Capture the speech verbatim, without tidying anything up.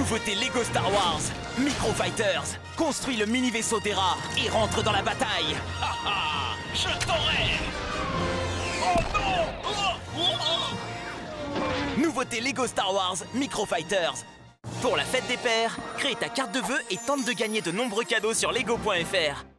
Nouveauté Lego Star Wars Micro Fighters. Construis le mini vaisseau Terra et rentre dans la bataille. Haha, je t'aurai. Oh non. Oh, oh, oh. Nouveauté Lego Star Wars Micro Fighters. Pour la fête des pères, crée ta carte de vœux et tente de gagner de nombreux cadeaux sur lego point F R.